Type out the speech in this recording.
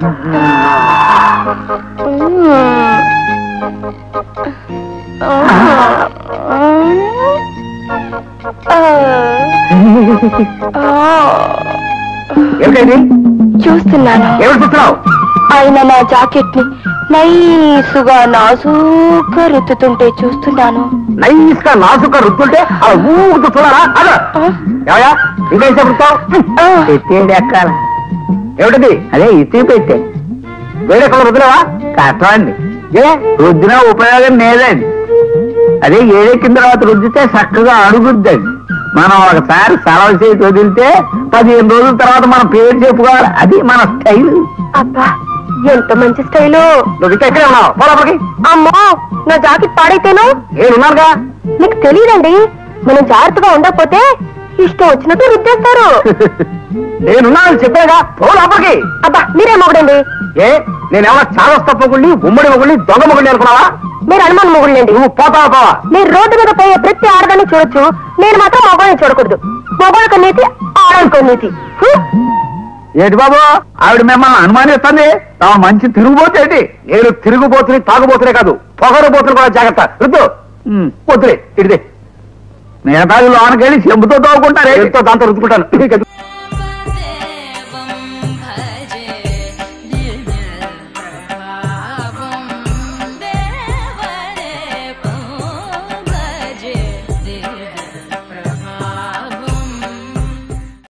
ఏమిటండి చూస్తున్నాను. ఎవరు చూస్తున్నావు? ఆయన నా జాకెట్ ని నైసుగా నాజూగా రుద్దుతుంటే చూస్తున్నాను. నైస్గా నాజుగా రుద్దుంటే అలా ఊగుతూ చూడాలా? అదా ఏమయ్యా ఇంకా ఇస్తే వృత్తావు పెట్టేది ఎక్కాల. ఏమిటది? అదే ఇతి పెట్టే. వేడెక్కడ రుద్దులేవా? కష్టమండి. ఏ రుద్దిన ఉపయోగం లేదండి. అదే ఏడెక్కిన తర్వాత రుద్దితే చక్కగా అడుగుద్దండి. మనం ఒకసారి సెలవు చేసి వదిలితే 15 రోజుల తర్వాత మనం పేరు చెప్పుకోవాలి. అది మన స్టైల్. అబ్బా ఎంత మంచి స్టైలు. నువ్వు ఇంకా ఎక్కడే ఉన్నావు? పోలప్పటికి. అమ్మో నా జాకెట్ పాడైతేను. నేనున్నానుగా. నీకు తెలియదండి, మనం జాగ్రత్తగా ఉండకపోతే ఇష్టం వచ్చినట్టు రుద్దేస్తారు. నేనున్నానని చెప్పాగా. పోలప్పటికి. అబ్బా మీరే మొగడండి. ఏ నేనేమన్నా చాలా తప్పకుండా ఉమ్మడి మొగుడిని దొంగ మొగుడిని అనుకున్నావా? మీరు అనుమానం మొగుళ్ళండి. నువ్వు పోతావా? పోవా? మీరు రోడ్డు మీద పోయే ప్రతి ఆడదాన్ని చూడొచ్చు, నేను మాత్రం మగవాళ్ళని చూడకూడదు. మగవాళ్ళ నీతి, ఆడవాళ్ళ నీతి. ఏంటి బాబు ఆవిడ మిమ్మల్ని అనుమానిస్తుంది? నా మంచి తిరుగుబోతేంటి? నేను తిరుగుబోతుని తాగుబోతునే కాదు, పొగరబోతులు కూడా జాగ్రత్త. రుద్దు వద్దులే ఇడిదే. నేతాజు లోనకెళ్ళి చెంబుతో తోగుకుంటారే, దాంతో రుద్దుకుంటాను.